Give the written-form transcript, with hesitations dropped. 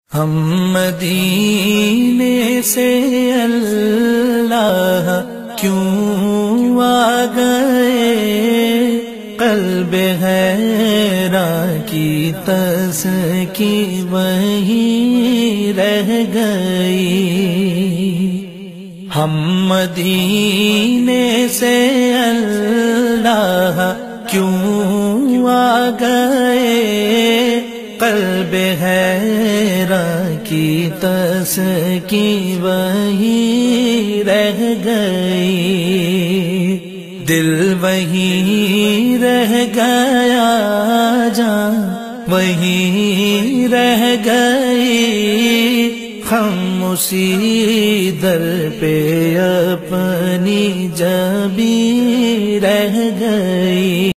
हम मदीने से अल्लाह क्यों आ गए, क़ल्ब हैरा की तस्की वहीं रह गई। हम मदीने से अल्लाह क्यों आ गए, क़ल्ब हैरा की तस्की वहीं रह गई। दिल वहीं रह गया, जान वहीं रह गई। हम उसी दर पे अपनी जबी रह गई।